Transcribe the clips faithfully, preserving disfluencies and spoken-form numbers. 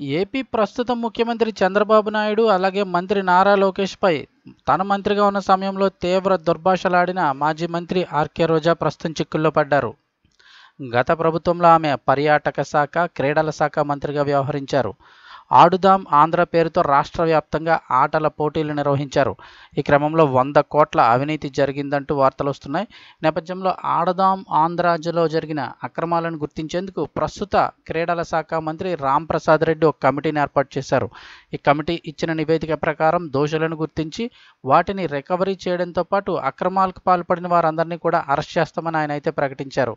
AP ప్రస్తుత ముఖ్యమంత్రి చంద్రబాబు నాయుడు అలాగే మంత్రి నారా లోకేష్పై తన మంత్రిగా ఉన్న సమయంలో తీవ్ర దుర్భాషలాడిన మాజీ మంత్రి ఆర్కే రోజా ప్రస్తుతం చిక్కుల్లో పడ్డారు. గత ప్రభుత్వంలో ఆమె పర్యాటక శాఖ, క్రీడల శాఖ మంత్రిగా వ్యవహరించారు. ఆడుదాం ఆంధ్ర పేరుతో రాష్ట్ర వ్యాప్తంగా ఆటల పోటీలు నిర్వహించారు. ఈ క్రమంలో వంద కోట్ల అవినీతి జరిగిందంటూ వార్తలు వస్తున్నాయి. నేపథ్యంలో ఆడదాం ఆంధ్రాలో జరిగిన అక్రమాలను గుర్తించేందుకు ప్రస్తుత క్రీడల శాఖ మంత్రి రాంప్రసాద్ రెడ్డి ఒక కమిటీని ఏర్పాటు చేశారు. ఈ కమిటీ ఇచ్చిన నివేదిక ప్రకారం దోషులను గుర్తించి వాటిని రికవరీ చేయడంతో పాటు అక్రమాలకు పాల్పడిన వారందరినీ కూడా అరెస్ట్ చేస్తామని ఆయన అయితే ప్రకటించారు.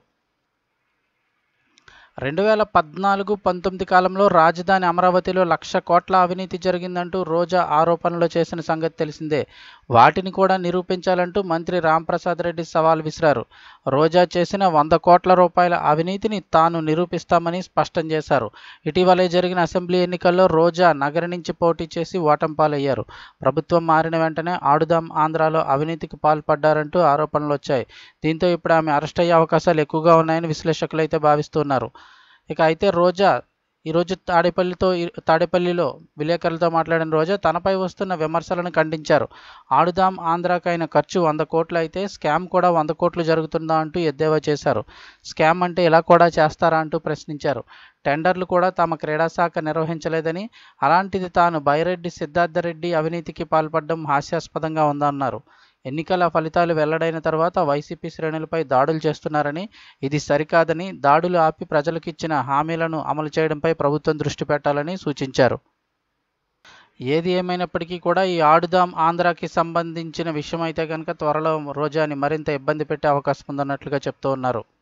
రెండు వేల పద్నాలుగు పంతొమ్మిది కాలంలో రాజధాని అమరావతిలో లక్ష కోట్ల అవినీతి జరిగిందంటూ రోజా ఆరోపణలు చేసిన సంగతి తెలిసిందే. వాటిని కూడా నిరూపించాలంటూ మంత్రి రాంప్రసాద్ రెడ్డి సవాల్ విసిరారు. రోజా చేసిన వంద కోట్ల రూపాయల అవినీతిని తాను నిరూపిస్తామని స్పష్టం చేశారు. ఇటీవలే జరిగిన అసెంబ్లీ ఎన్నికల్లో రోజా నగరి నుంచి పోటీ చేసి ఓటమి పాలయ్యారు. ప్రభుత్వం మారిన వెంటనే ఆడుదాం ఆంధ్రాలో అవినీతికి పాల్పడ్డారంటూ ఆరోపణలు వచ్చాయి. దీంతో ఇప్పుడు ఆమె అరెస్ట్ అయ్యే అవకాశాలు ఎక్కువగా ఉన్నాయని విశ్లేషకులు అయితే భావిస్తున్నారు. ఇక అయితే రోజా ఈరోజు తాడేపల్లితో తాడేపల్లిలో విలేకరులతో మాట్లాడిన రోజా తనపై వస్తున్న విమర్శలను ఖండించారు. ఆడుదాం ఆంధ్రాకు అయిన ఖర్చు వంద కోట్లు అయితే స్కామ్ కూడా వంద కోట్లు జరుగుతుందా అంటూ ఎద్దేవా చేశారు. స్కామ్ అంటే ఇలా కూడా చేస్తారా అంటూ ప్రశ్నించారు. టెండర్లు కూడా తమ క్రీడాశాఖ నిర్వహించలేదని, అలాంటిది తాను బైరెడ్డి సిద్ధార్థరెడ్డి అవినీతికి పాల్పడడం హాస్యాస్పదంగా ఉందన్నారు. ఎన్నికల ఫలితాలు వెల్లడైన తర్వాత వైసీపీ శ్రేణులపై దాడులు చేస్తున్నారని, ఇది సరికాదని, దాడులు ఆపి ప్రజలకు ఇచ్చిన హామీలను అమలు చేయడంపై ప్రభుత్వం దృష్టి పెట్టాలని సూచించారు. ఏది ఏమైనప్పటికీ కూడా ఈ ఆడుదాం ఆంధ్రాకి సంబంధించిన విషయం అయితే కనుక త్వరలో రోజాని మరింత ఇబ్బంది పెట్టే అవకాశం ఉందన్నట్లుగా చెప్తూ ఉన్నారు.